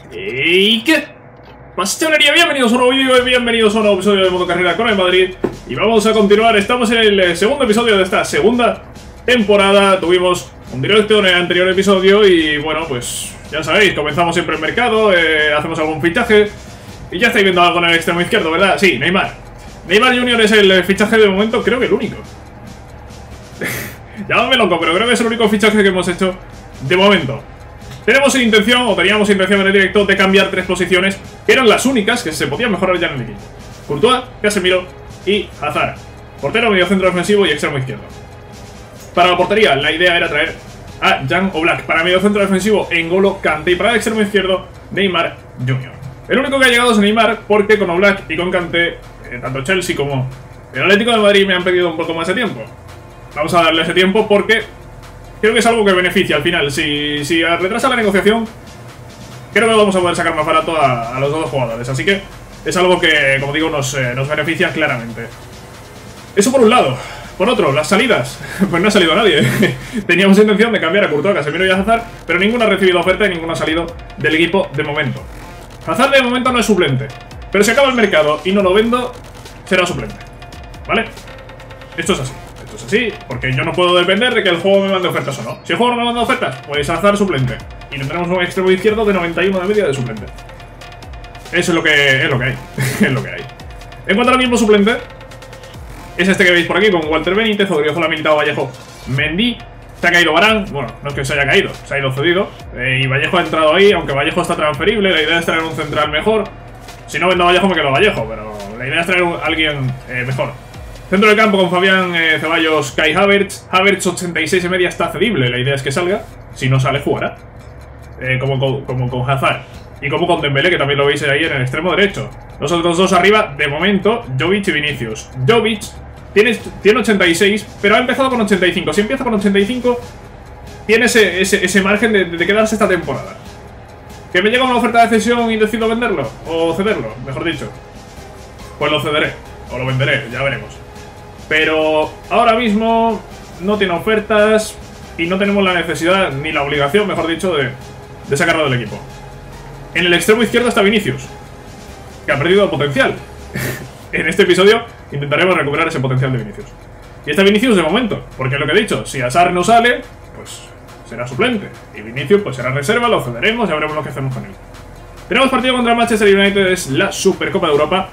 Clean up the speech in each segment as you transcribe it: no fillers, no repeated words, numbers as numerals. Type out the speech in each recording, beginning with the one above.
¿Y qué pasa, chavalería? Bienvenidos a un nuevo vídeo y bienvenidos a un nuevo episodio de Modo Carrera con el Madrid. Y vamos a continuar, estamos en el segundo episodio de esta segunda temporada. Tuvimos un directo en el anterior episodio y bueno, pues ya sabéis, comenzamos siempre el mercado, hacemos algún fichaje. Y ya estáis viendo algo en el extremo izquierdo, ¿verdad? Sí, Neymar. Neymar Jr. es el fichaje de momento, creo que el único. Llámame loco, pero creo que es el único fichaje que hemos hecho de momento. Tenemos intención, o teníamos intención en el directo, de cambiar 3 posiciones, que eran las únicas que se podían mejorar ya en el equipo. Courtois, Casemiro y Hazard. Portero, medio centro defensivo y extremo izquierdo. Para la portería, la idea era traer a Jan Oblak. Para medio centro defensivo, N'Golo Kanté. Y para el extremo izquierdo, Neymar Jr. El único que ha llegado es Neymar, porque con Oblak y con Kanté, tanto Chelsea como el Atlético de Madrid me han pedido un poco más de tiempo. Vamos a darle ese tiempo porque creo que es algo que beneficia al final. Si retrasa la negociación, creo que vamos a poder sacar más barato a los dos jugadores. Así que es algo que, como digo, nos beneficia claramente. Eso por un lado. Por otro, las salidas. Pues no ha salido nadie. Teníamos intención de cambiar a Courtois, Casemiro y a Hazard, pero ninguno ha recibido oferta y ninguno ha salido del equipo de momento. Hazard de momento no es suplente, pero si acaba el mercado y no lo vendo, será suplente. ¿Vale? Esto es así. Esto es así, porque yo no puedo depender de que el juego me mande ofertas o no. Si el juego no me manda ofertas, pues Hazard suplente. Y tendremos un extremo izquierdo de 91 de media de suplente. Eso es lo que hay. Es lo que hay. En cuanto al equipo suplente, es este que veis por aquí, con Walter Benítez, Odriozola, Militao, Vallejo, Mendy. Se ha caído Varane, bueno, no es que se haya caído, se ha ido cedido. Y Vallejo ha entrado ahí, aunque Vallejo está transferible. La idea es traer un central mejor. Si no vendo a Vallejo, me quedo a Vallejo, pero la idea es traer a alguien mejor. Centro del campo con Fabián, Ceballos, Kai Havertz. Havertz 86 y media está cedible, la idea es que salga. Si no sale, jugará. Como con Hazard. Y como con Dembélé, que también lo veis ahí en el extremo derecho. Los otros dos arriba, de momento, Jovic y Vinicius. Jovic tiene 86, pero ha empezado con 85. Si empieza con 85, tiene ese margen de quedarse esta temporada. ¿Que me llega una oferta de cesión y decido venderlo? O cederlo, mejor dicho. Pues lo cederé, o lo venderé, ya veremos. Pero ahora mismo no tiene ofertas y no tenemos la necesidad, ni la obligación, mejor dicho, de sacarlo del equipo. En el extremo izquierdo está Vinicius, que ha perdido potencial. En este episodio intentaremos recuperar ese potencial de Vinicius. Y está Vinicius de momento, porque es lo que he dicho, si Hazard no sale, pues será suplente. Y Vinicius pues será reserva, lo cederemos y ya veremos lo que hacemos con él. Tenemos partido contra Manchester United, es la Supercopa de Europa.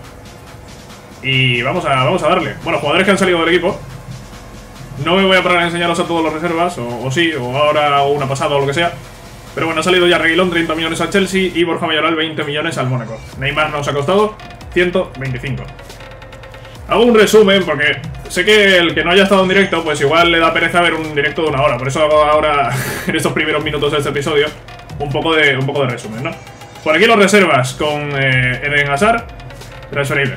Y vamos a darle. Bueno, jugadores que han salido del equipo. No me voy a parar a enseñaros a todos los reservas, o sí, o ahora, o una pasada, o lo que sea. Pero bueno, ha salido ya Reguilón, 30 millones al Chelsea, y Borja Mayoral, 20 millones al Mónaco. Neymar nos ha costado 125. Hago un resumen, porque sé que el que no haya estado en directo, pues igual le da pereza ver un directo de una hora. Por eso hago ahora, en estos primeros minutos de este episodio, un poco de resumen, ¿no? Por aquí los reservas con Eden Hazard, transferible.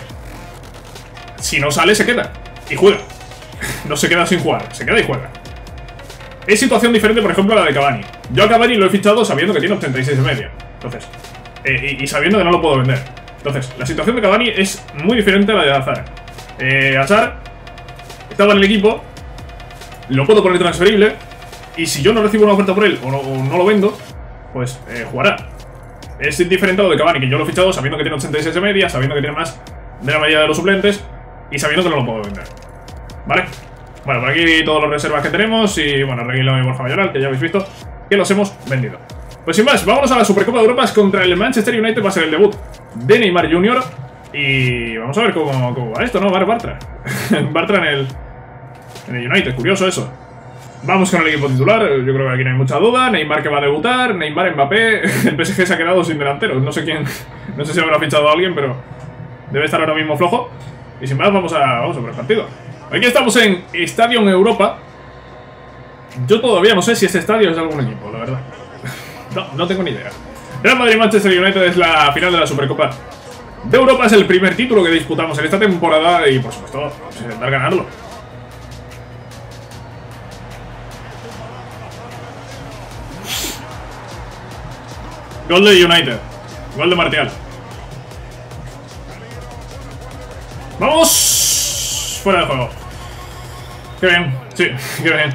Si no sale, se queda. Y juega. No se queda sin jugar. Se queda y juega. Es situación diferente, por ejemplo, a la de Cavani. Yo a Cavani lo he fichado sabiendo que tiene 86 de media. Entonces, y sabiendo que no lo puedo vender. Entonces, la situación de Cavani es muy diferente a la de Hazard. Hazard estaba en el equipo. Lo puedo poner transferible. Y si yo no recibo una oferta por él o no lo vendo, pues jugará. Es diferente a lo de Cavani, que yo lo he fichado sabiendo que tiene 86 de media, sabiendo que tiene más de la mayoría de los suplentes y sabiendo que no lo puedo vender. ¿Vale? Bueno, por aquí todos los reservas que tenemos y, bueno, Reguilón y Borja Mayoral, que ya habéis visto que los hemos vendido. Pues sin más, vámonos a la Supercopa de Europa. Contra el Manchester United va a ser el debut de Neymar Jr. Y vamos a ver cómo va esto, ¿no? Bartra. Bartra en el United, curioso eso. Vamos con el equipo titular, yo creo que aquí no hay mucha duda. Neymar que va a debutar, Neymar, Mbappé. El PSG se ha quedado sin delanteros, no sé quién. No sé si habrá fichado a alguien, pero debe estar ahora mismo flojo. Y sin más, vamos a por el partido. Aquí estamos en Estadio en Europa. Yo todavía no sé si este estadio es de algún equipo, la verdad. No tengo ni idea. Real Madrid-Manchester United es la final de la Supercopa de Europa. Es el primer título que disputamos en esta temporada y, por supuesto, vamos a intentar ganarlo. Gol de United. Gol de Martial. ¡Vamos! Fuera de juego. Qué bien. Sí, qué bien.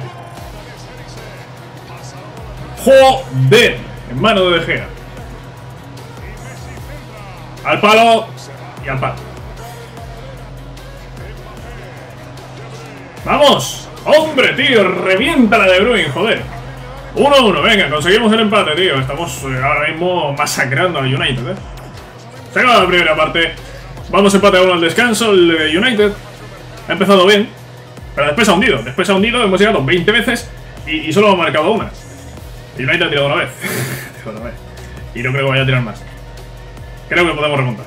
¡Joder! En mano de De Gea. Al palo y al palo. ¡Vamos! ¡Hombre, tío! Revienta la De Bruyne, joder. 1-1, venga, conseguimos el empate, tío. Estamos ahora mismo masacrando al United, Se acaba la primera parte. Vamos empate a 1 al descanso. El United ha empezado bien, pero después ha hundido. Hemos llegado 20 veces y solo hemos marcado una. El United ha tirado una vez. Y no creo que vaya a tirar más. Creo que podemos remontar.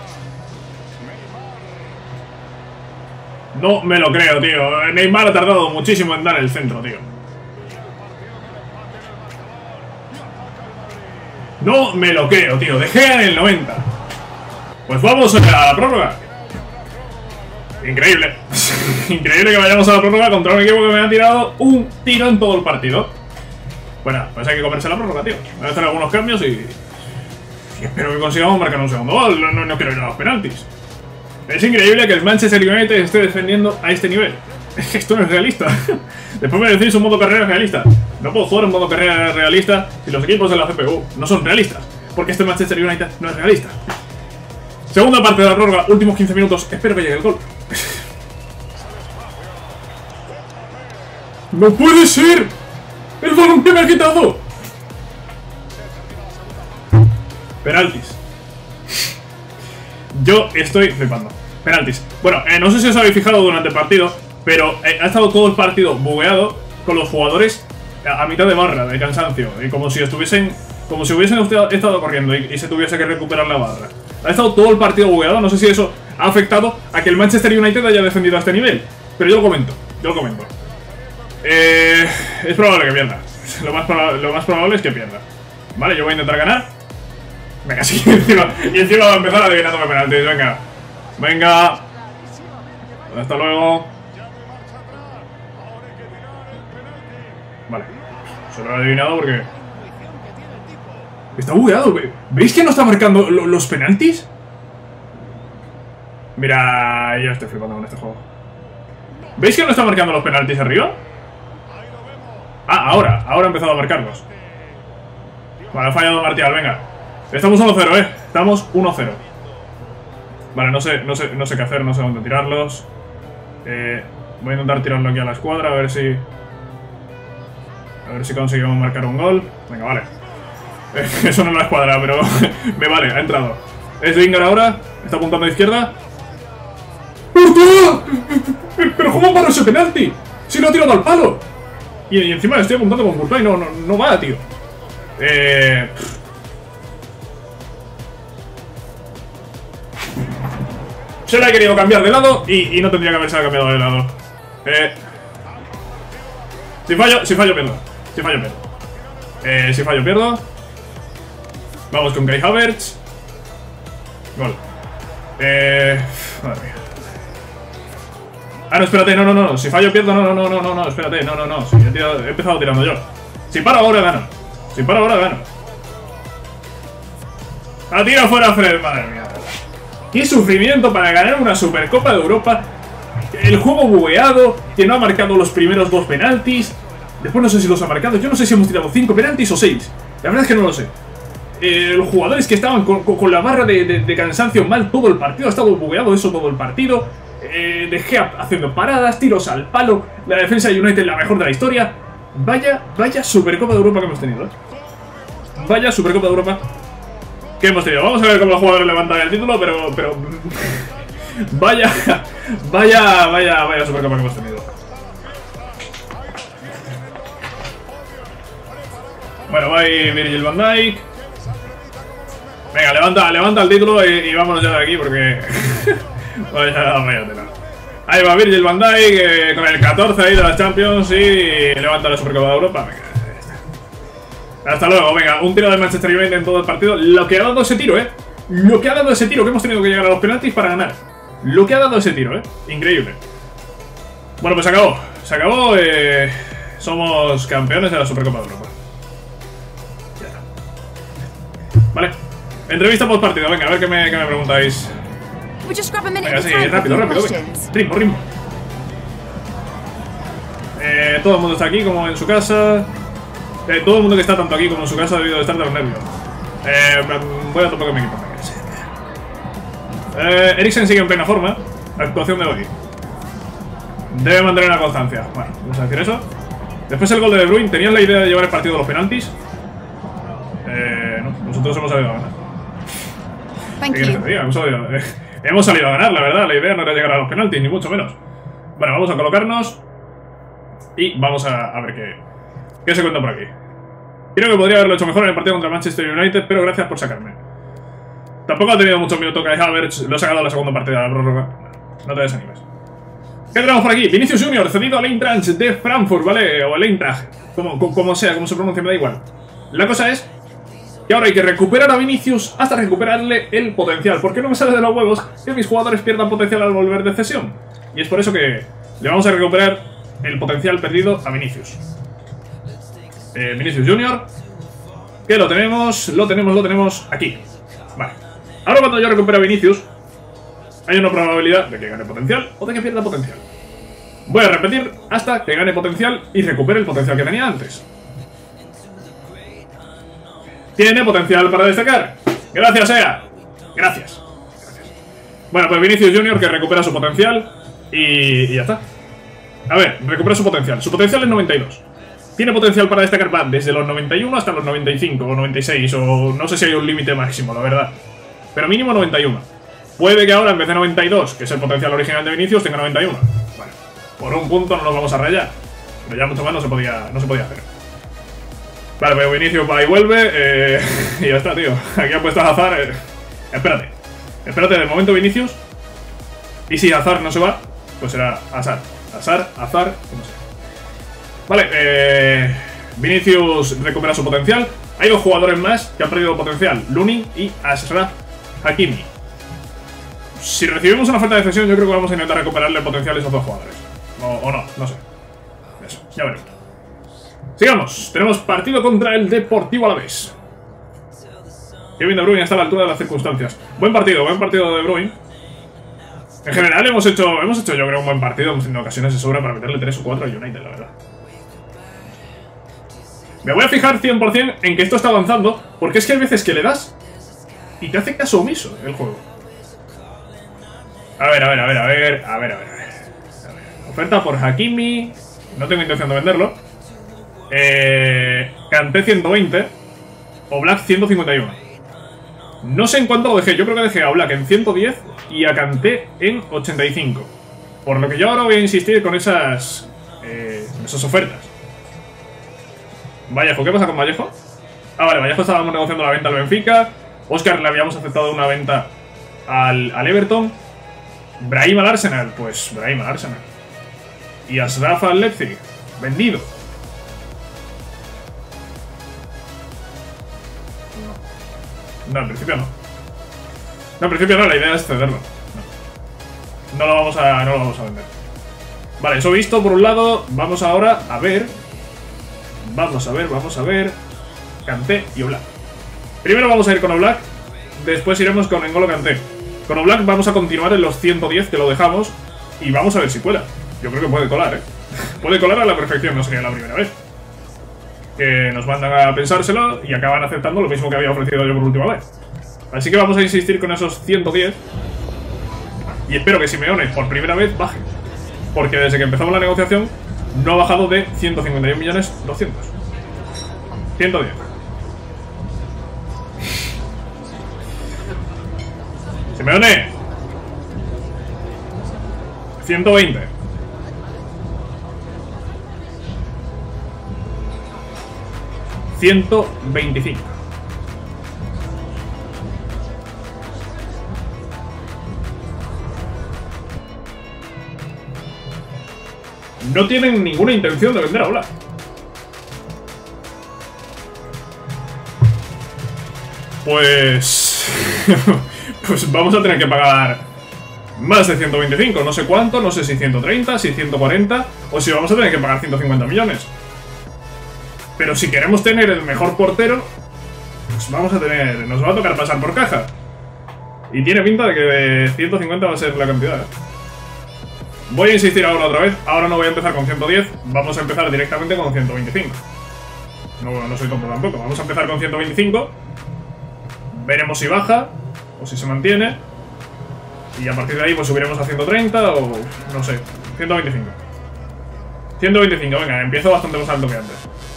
No me lo creo, tío. Neymar ha tardado muchísimo en dar el centro, tío. No me lo creo, tío. Dejé en el 90. Pues vamos a la prórroga. Increíble. Increíble que vayamos a la prórroga contra un equipo que me ha tirado un tiro en todo el partido. Bueno, pues hay que comerse la prórroga, tío. Voy a hacer algunos cambios y espero que consigamos marcar un segundo gol. No quiero ir a los penaltis. Es increíble que el Manchester United esté defendiendo a este nivel. Es que esto no es realista. Después me decís un modo carrera realista. No puedo jugar un modo carrera realista si los equipos de la CPU no son realistas. Porque este Manchester United no es realista. Segunda parte de la prórroga, últimos 15 minutos. Espero que llegue el gol. ¡No puede ser! ¡El balón que me ha quitado! Penaltis. Yo estoy flipando. Penaltis. Bueno, no sé si os habéis fijado durante el partido, pero ha estado todo el partido bugueado con los jugadores a mitad de barra, de cansancio. Y como si estuviesen... Como si hubiesen estado corriendo y se tuviese que recuperar la barra. Ha estado todo el partido bugueado. No sé si eso ha afectado a que el Manchester United haya defendido a este nivel. Pero yo lo comento. Es probable que pierda. Lo más probable es que pierda. Vale, yo voy a intentar ganar. Venga, sí, y encima va a empezar adivinándome penaltis. Venga. Hasta luego. Vale. Se lo he adivinado porque... Está bugueado. ¿Veis que no está marcando los penaltis? Mira, yo estoy flipando con este juego. ¿Veis que no está marcando los penaltis arriba? Ah, ahora ha empezado a marcarlos. Vale, ha fallado Martial, venga. Estamos 1-0, Estamos 1-0. Vale, no sé qué hacer, no sé dónde tirarlos. Voy a intentar tirarlo aquí a la escuadra, a ver si conseguimos marcar un gol. Venga, vale. Eso no es la escuadra, pero me vale, ha entrado. Es Lingard ahora, está apuntando a izquierda. ¡Hostia! ¿Pero cómo paró ese penalti? ¡Si lo ha tirado al palo! Y encima estoy apuntando con Courtois y no va, tío. Se le ha querido cambiar de lado y no tendría que haberse cambiado de lado. Si fallo, pierdo. Si fallo, pierdo. Vamos con Kai Havertz. Gol. Madre mía. Ah, no, espérate, no. Si fallo, pierdo, no, espérate, no. Si he empezado tirando yo. Si paro ahora, gano. ¡La tira fuera, Fred! Madre mía. ¡Qué sufrimiento para ganar una Supercopa de Europa! El juego bugueado, que no ha marcado los primeros 2 penaltis. Después no sé si los ha marcado. Yo no sé si hemos tirado 5 penaltis o 6. La verdad es que no lo sé. Los jugadores que estaban con la barra de cansancio mal todo el partido. Ha estado bugueado eso todo el partido. Dejé haciendo paradas, tiros al palo. La defensa de United la mejor de la historia. Vaya Supercopa de Europa que hemos tenido, Vaya Supercopa de Europa que hemos tenido. Vamos a ver cómo los jugadores levantan el título, pero vaya Supercopa que hemos tenido. Bueno, va ahí Virgil van Dijk. Venga, levanta el título y vámonos ya de aquí porque... vaya tela. Ahí va Virgil van Dijk con el 14 ahí de las Champions y levanta la Supercopa de Europa. Venga, ya está. Hasta luego, venga, un tiro de Manchester United en todo el partido. Lo que ha dado ese tiro, Lo que ha dado ese tiro, que hemos tenido que llegar a los penaltis para ganar. Lo que ha dado ese tiro, Increíble. Bueno, pues se acabó. Somos campeones de la Supercopa de Europa. Ya está. Vale. Entrevista post partido, venga, a ver qué me preguntáis. Venga, sí, rápido, venga. Ritmo. Todo el mundo está aquí como en su casa. Todo el mundo que está tanto aquí como en su casa ha debido de estar de los nervios. Voy a tocar con mi equipo. Eriksen sigue en plena forma. Actuación de hoy. Debe mantener la constancia. Bueno, vamos a decir eso. Después el gol de De Bruyne. ¿Tenían la idea de llevar el partido a los penaltis? No, nosotros hemos salido a ganar. Hemos salido a ganar, la verdad. La idea no era llegar a los penaltis, ni mucho menos. Bueno, vamos a colocarnos. Y vamos a ver qué se cuenta por aquí. Creo que podría haberlo hecho mejor en el partido contra Manchester United, pero gracias por sacarme. Tampoco ha tenido muchos minutos Kai Havertz. Lo ha sacado a la segunda partida de la prórroga. No te desanimes. ¿Qué tenemos por aquí? Vinicius Junior, cedido al Eintracht de Frankfurt, ¿vale? O el Eintracht, como sea, como se pronuncia, me da igual. La cosa es que ahora hay que recuperar a Vinicius hasta recuperarle el potencial. ¿Por qué no me sale de los huevos que mis jugadores pierdan potencial al volver de cesión? Y es por eso que le vamos a recuperar el potencial perdido a Vinicius. Vinicius Junior, que lo tenemos aquí. Vale. Ahora cuando yo recupero a Vinicius, hay una probabilidad de que gane potencial o de que pierda potencial. Voy a repetir hasta que gane potencial y recupere el potencial que tenía antes. Tiene potencial para destacar. Gracias, EA. Gracias. Bueno, pues Vinicius Junior que recupera su potencial y ya está. A ver, recupera su potencial. Su potencial es 92. Tiene potencial para destacar, va desde los 91 hasta los 95 o 96 o no sé si hay un límite máximo, la verdad. Pero mínimo 91. Puede que ahora en vez de 92, que es el potencial original de Vinicius, tenga 91. Vale, por un punto no nos vamos a rayar. Pero ya mucho más no se podía hacer. Vale, pues Vinicius va y vuelve. Y ya está, tío. Aquí ha puesto a Hazard. Espérate, de momento Vinicius. Y si Hazard no se va, pues será Hazard, como sea. Vale, Vinicius recupera su potencial. Hay dos jugadores más que han perdido potencial: Lunin y Achraf Hakimi. Si recibimos una oferta de cesión, yo creo que vamos a intentar recuperarle el potencial a esos dos jugadores. O no sé. Eso, ya veremos. Sigamos. Tenemos partido contra el Deportivo Alavés. Kevin De Bruyne está a la altura de las circunstancias. Buen partido de De Bruyne. En general hemos hecho yo creo un buen partido. Hemos tenido ocasiones de sobra para meterle 3 o 4 a United, la verdad. Me voy a fijar 100% en que esto está avanzando, porque es que hay veces que le das y te hace caso omiso el juego. A ver. Oferta por Hakimi. No tengo intención de venderlo. Kanté 120. Oblak 151. No sé en cuánto lo dejé. Yo creo que dejé a Oblak en 110 y a Kanté en 85. Por lo que yo ahora voy a insistir con esas ofertas. Vallejo, ¿qué pasa con Vallejo? Ah, vale, Vallejo estábamos negociando la venta al Benfica. Oscar le habíamos aceptado una venta al Everton. Brahim al Arsenal, pues Brahim al Arsenal. Y Achraf al Leipzig, vendido. No, en principio no. No, en principio no, la idea es cederlo. No lo vamos a vender. Vale, eso visto por un lado. Vamos ahora a ver. Vamos a ver. Kanté y Oblak. Primero vamos a ir con Oblak. Después iremos con N'Golo Kanté. Con Oblak vamos a continuar en los 110 que lo dejamos. Y vamos a ver si cuela. Yo creo que puede colar, Puede colar a la perfección, no sería la primera vez. Que nos mandan a pensárselo y acaban aceptando lo mismo que había ofrecido yo por última vez. Así que vamos a insistir con esos 110. Y espero que Simeone por primera vez baje. Porque desde que empezamos la negociación no ha bajado de 151.200.000. 110. Simeone. 120. 125. No tienen ninguna intención de vender a Oblak. Pues vamos a tener que pagar más de 125, no sé cuánto, no sé si 130, si 140 o si vamos a tener que pagar 150 millones. Pero si queremos tener el mejor portero, pues vamos a tener, nos va a tocar pasar por caja. Y tiene pinta de que de 150 va a ser la cantidad, Voy a insistir ahora otra vez. Ahora no voy a empezar con 110. Vamos a empezar directamente con 125. No soy tonto tampoco. Vamos a empezar con 125. Veremos si baja o si se mantiene. Y a partir de ahí pues subiremos a 130 o... no sé, 125. 125, venga, empiezo bastante más alto que antes.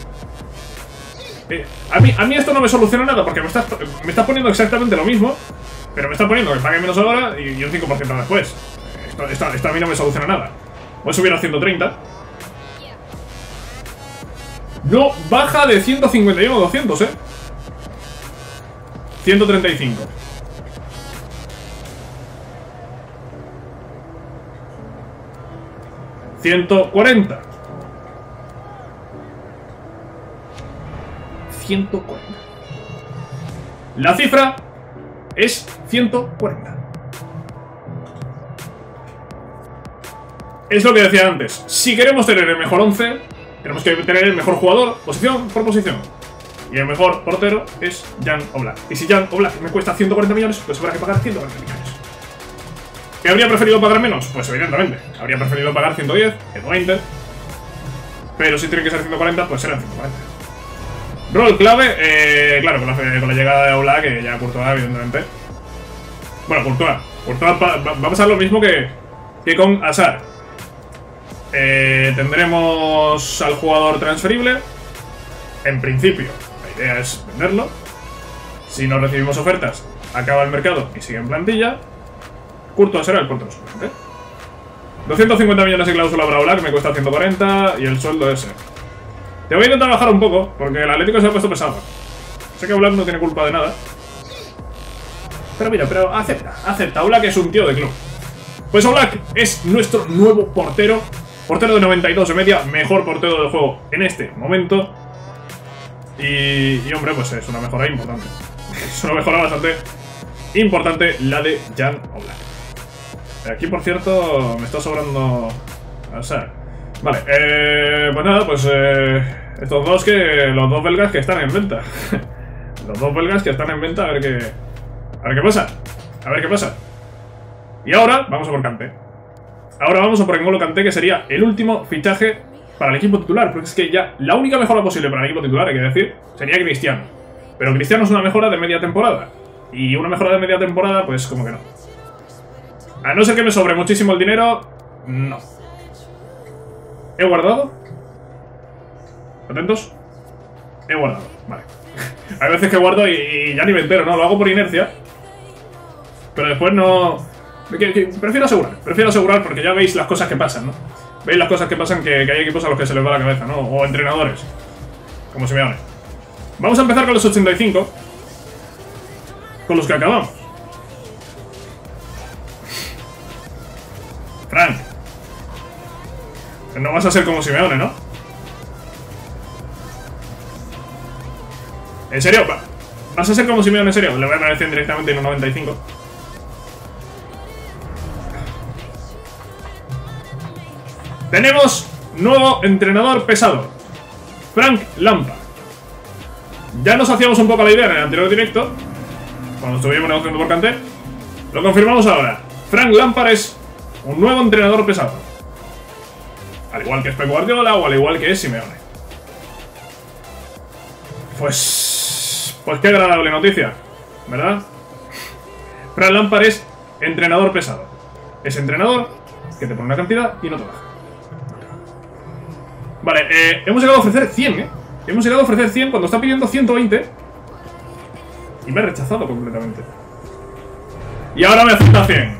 A mí esto no me soluciona nada porque me estás poniendo exactamente lo mismo, pero me está poniendo que pague menos ahora y un 5% después. Esto a mí no me soluciona nada. Voy a subir a 130. No, baja de 151 a 200, 135. $140. 140. La cifra es 140. Es lo que decía antes. Si queremos tener el mejor 11, tenemos que tener el mejor jugador, posición por posición. Y el mejor portero es Jan Oblak. Y si Jan Oblak me cuesta 140 millones, pues habrá que pagar 140 millones. ¿Qué habría preferido pagar menos? Pues evidentemente. Habría preferido pagar 110, 120. Pero si tiene que ser 140, pues serán 140. Rol clave, claro, con la llegada de Oblak, que ya Courtois, evidentemente. Bueno, Courtois va a pasar lo mismo que con Hazard. Tendremos al jugador transferible. En principio, la idea es venderlo. Si no recibimos ofertas, acaba el mercado y sigue en plantilla. Courtois será el portero suplente. 250 millones de cláusula para Oblak, me cuesta 140 y el sueldo ese. Te voy a intentar bajar un poco, porque el Atlético se ha puesto pesado. Sé que Oblak no tiene culpa de nada. Pero mira, acepta. Oblak es un tío de club. Pues Oblak es nuestro nuevo portero. Portero de 92 de media, mejor portero del juego en este momento. Y hombre, pues es una mejora importante. Es una mejora bastante importante la de Jan Oblak. Aquí, por cierto, me está sobrando... O sea... Vale, pues nada, pues estos dos los dos belgas que están en venta. Los dos belgas que están en venta, a ver qué pasa. A ver qué pasa. Y ahora vamos a por Kanté. Ahora vamos a por N'Golo Kanté, que sería el último fichaje para el equipo titular. Porque es que ya la única mejora posible para el equipo titular, hay que decir, sería Cristiano. Pero Cristiano es una mejora de media temporada. Y una mejora de media temporada, pues como que no. A no ser que me sobre muchísimo el dinero, no. ¿He guardado? ¿Atentos? He guardado, vale. Hay veces que guardo y ya ni me entero, ¿no? Lo hago por inercia. Pero después no... Prefiero asegurar porque ya veis las cosas que pasan, ¿no? Veis las cosas que pasan, que hay equipos a los que se les va la cabeza, ¿no? O entrenadores. Como Simeone. Vamos a empezar con los 85. Con los que acabamos. Frank. No vas a ser como Simeone, ¿no? ¿En serio? ¿Vas a ser como Simeone en serio? Le voy a poner 100 directamente en un 95. Tenemos nuevo entrenador pesado. Frank Lampard. Ya nos hacíamos un poco la idea en el anterior directo, cuando estuvimos negociando por Kanté. Lo confirmamos ahora. Frank Lampard es un nuevo entrenador pesado. Al igual que es Pep Guardiola o al igual que es Simeone. Pues qué agradable noticia, ¿verdad? Frank Lampard es entrenador pesado. Es entrenador que te pone una cantidad y no te baja. Vale, hemos llegado a ofrecer 100, Hemos llegado a ofrecer 100 cuando está pidiendo 120. Y me ha rechazado completamente. Y ahora me acepta 100.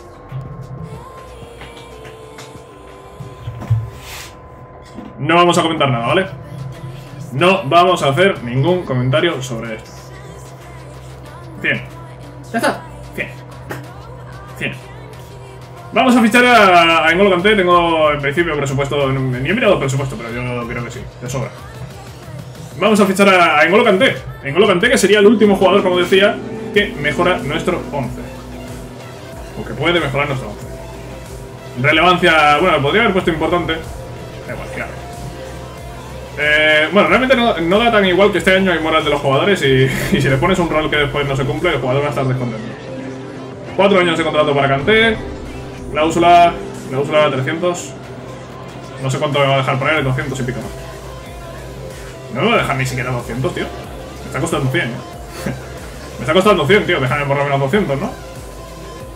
No vamos a comentar nada, ¿vale? No vamos a hacer ningún comentario sobre esto. 100. Ya está. 100. 100. Vamos a fichar a N'Golo Kanté. Tengo en principio presupuesto. Ni he mirado el presupuesto, pero yo creo que sí, de sobra. Vamos a fichar a N'Golo Kanté. N'Golo Kanté, que sería el último jugador, como decía, que mejora nuestro 11. O que puede mejorar nuestro 11. Relevancia. Bueno, podría haber puesto importante. Da igual, claro. Bueno, realmente no da tan igual que este año hay moral de los jugadores y si le pones un rol que después no se cumple, el jugador va a estar descontento. 4 años de contrato para Kanté. Cláusula 300. No sé cuánto me va a dejar poner, 200 y pico más. No me va a dejar ni siquiera 200, tío. Me está costando 100, Me está costando 100, tío. Déjame por lo menos 200, ¿no?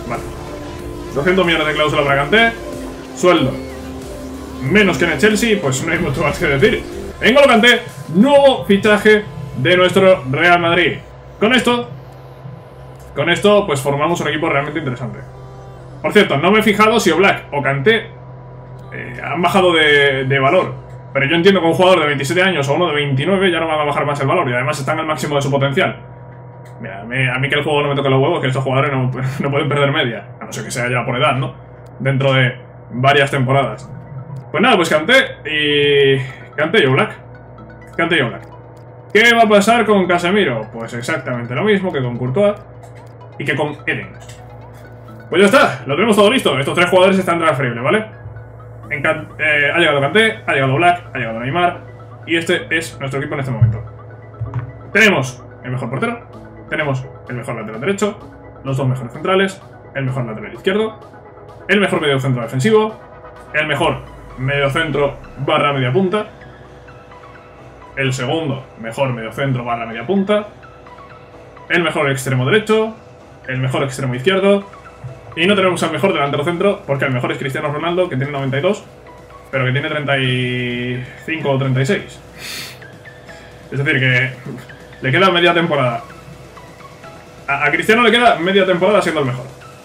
Vale. 200 millones de cláusula para Kanté. Sueldo menos que en el Chelsea, pues no hay mucho más que decir. N'Golo Kanté, nuevo fichaje de nuestro Real Madrid. Con esto, pues formamos un equipo realmente interesante. Por cierto, no me he fijado si Oblak o Kanté han bajado de valor. Pero yo entiendo que un jugador de 27 años o uno de 29 ya no van a bajar más el valor. Y además están al máximo de su potencial. Mira, a mí que el juego no me toque los huevos, que estos jugadores no pueden perder media. A no ser que sea ya por edad, ¿no? Dentro de varias temporadas. Pues nada, pues Kanté y Oblak. Kanté y Oblak. ¿Qué va a pasar con Casemiro? Pues exactamente lo mismo que con Courtois y que con Eden. Pues ya está, lo tenemos todo listo. Estos tres jugadores están transferibles, ¿vale? Ha llegado Kanté, ha llegado Oblak, ha llegado Neymar. Y este es nuestro equipo en este momento. Tenemos el mejor portero, tenemos el mejor lateral derecho, los dos mejores centrales, el mejor lateral izquierdo, el mejor mediocentro defensivo, el mejor mediocentro barra media punta, el segundo mejor mediocentro barra media punta, el mejor extremo derecho, el mejor extremo izquierdo, y no tenemos al mejor delantero centro, porque el mejor es Cristiano Ronaldo, que tiene 92, pero que tiene 35 o 36. Es decir, que le queda media temporada. A Cristiano le queda media temporada siendo el mejor.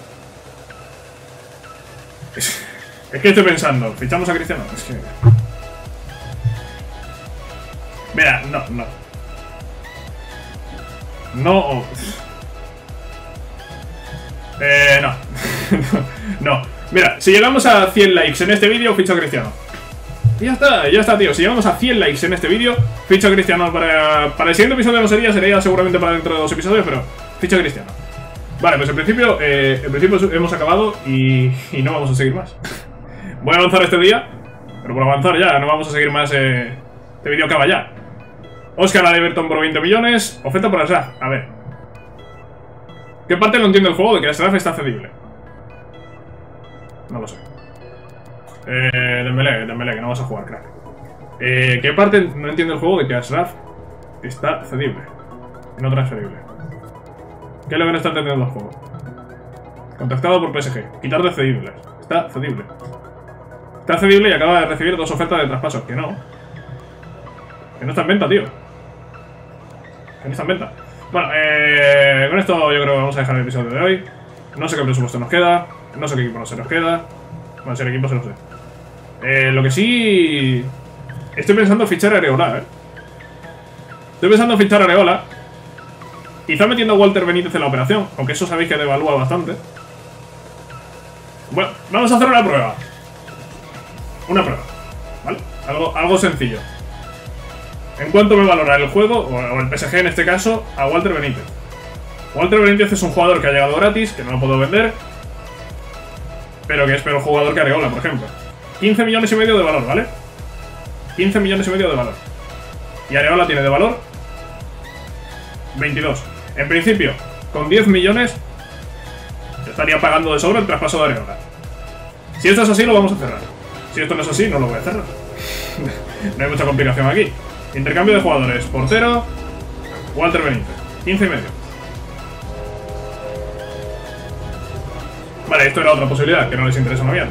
Es que estoy pensando, ¿fichamos a Cristiano? Es que... Mira, no. No. No. Mira, si llegamos a 100 likes en este vídeo, ficho a Cristiano. Y ya está, tío. Si llegamos a 100 likes en este vídeo, ficho a Cristiano para el siguiente episodio no sería seguramente para dentro de 2 episodios, pero ficho a Cristiano. Vale, pues en principio hemos acabado y no vamos a seguir más. Voy a avanzar este día, pero por avanzar ya, no vamos a seguir más. Este vídeo acaba ya. Oscar a Everton por 20 millones, oferta por Ashraf. A ver, ¿qué parte no entiende el juego de que Ashraf está cedible? No lo sé. Dembélé, que no vas a jugar, crack. ¿Qué parte no entiende el juego de que Ashraf está cedible y no transferible? ¿Qué es lo que no está entendiendo el juego? Contactado por PSG. Quitar de cedibles. Está cedible. Está cedible y acaba de recibir 2 ofertas de traspaso. Que no. Que no está en venta, tío. Que no está en venta. Bueno, con esto yo creo que vamos a dejar el episodio de hoy. No sé qué presupuesto nos queda. No sé qué equipo no se nos queda. Bueno, si el equipo se lo sé. Lo que sí... Estoy pensando en fichar a Areola, Estoy pensando en fichar a Areola. Quizá metiendo a Walter Benítez en la operación, aunque eso sabéis que devalúa bastante. Bueno, vamos a hacer una prueba. Una prueba, ¿vale? Algo sencillo. ¿En cuánto me valora el juego, o el PSG en este caso, a Walter Benítez? Walter Benítez es un jugador que ha llegado gratis, que no lo puedo vender, pero que es peor jugador que Areola, por ejemplo. 15 millones y medio de valor, ¿vale? 15 millones y medio de valor. Y Areola tiene de valor 22. En principio, con 10 millones yo estaría pagando de sobra el traspaso de Areola. Si esto es así, lo vamos a cerrar. Si esto no es así, no lo voy a cerrar. No hay mucha complicación aquí. Intercambio de jugadores. Portero, Walter Benítez. 15 y medio. Vale, esto era otra posibilidad, que no les interesa una mierda.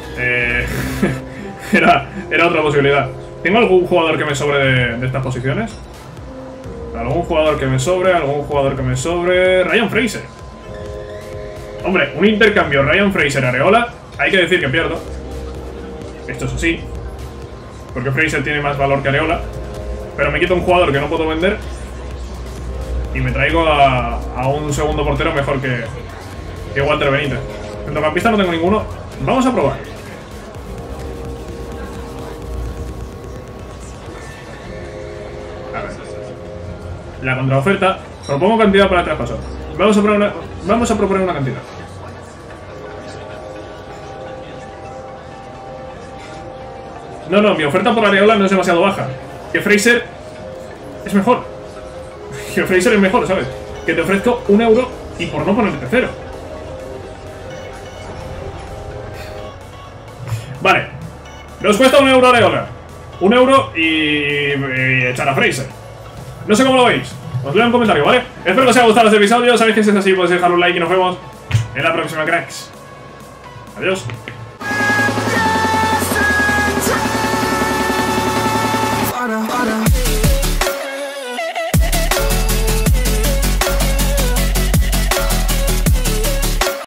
Era otra posibilidad. ¿Tengo algún jugador que me sobre de estas posiciones? Algún jugador que me sobre... Ryan Fraser. Hombre, un intercambio Ryan Fraser-Areola, hay que decir que pierdo. Esto es así. Porque Fraser tiene más valor que Areola. Pero me quito un jugador que no puedo vender y me traigo a un segundo portero mejor que Walter Benítez. Centrocampista no tengo ninguno. Vamos a probar. A ver. La contraoferta. Propongo cantidad para el traspaso. Vamos a proponer una cantidad. No, mi oferta por Areola no es demasiado baja. Que Fraser es mejor. Que Fraser es mejor, ¿sabes? Que te ofrezco 1 euro y por no ponerte cero. Vale. Nos cuesta 1 euro Areola. 1 euro y echar a Fraser. No sé cómo lo veis. Os leo en comentario, ¿vale? Espero que os haya gustado este episodio. Sabéis que si es así, podéis dejar un like y nos vemos en la próxima, cracks. Adiós.